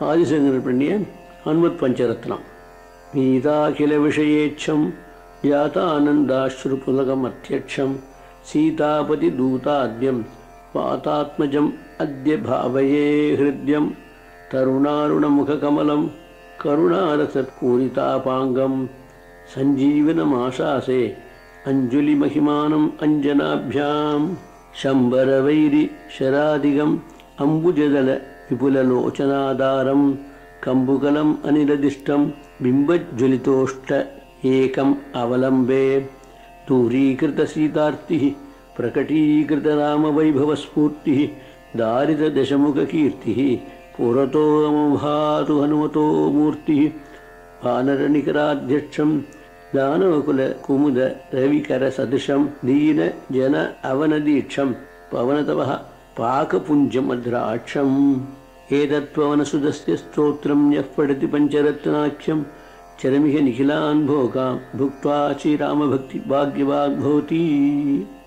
ஆதிசங்கர் பண்ணிய ஹனுமத் பஞ்சரத்னம். மீதாகில விஷயேச்சம் யாதானந்தாஸ்ருபுலகம் அத்தியட்சம் சீதாபதி தூதாத்யம் வாதாத்மஜம் அத்ய பாவயே ஹிருத்யம் தருணாருணமுககமலம் கருணாரசத்பூரிதாபாங்கம் சஞ்சீவனமாசாசே அஞ்சுலி மகிமானம் அஞ்சனாபியாம் சம்பரவைரி ஷராதிகம் அம்புஜதல விபுலலோச்சனாதாரம் கம்புகலம் அனிலதிஷ்டம் பிம்பஜ்வலிதோஷ்ட ஏகம் அவலம்பே தூரீகிருத சீதார்த்தி பிரகடீகிருத ராமவைபவஸ்பூர்த்தி தாரித தசமுக கீர்த்தி புரதோ அமுபாது ஹனுமதோ மூர்த்தி வானரநிகராத்யட்சம் தானவகுல குமுத ரவிகர சதிருஷம் தீன ஜன அவனதீட்சம் பவனதவ பாகபுஞ்சம் அத்ராட்சம் ஏதத்வனசுதஸ்ய ஸ்தோத்ரம் யः படதி பஞ்சரத்னாख्यம் चरमिह निखिलान् भोगान् भुक्त्वा श्रीरामभक्ति भाग्यवान् भवति.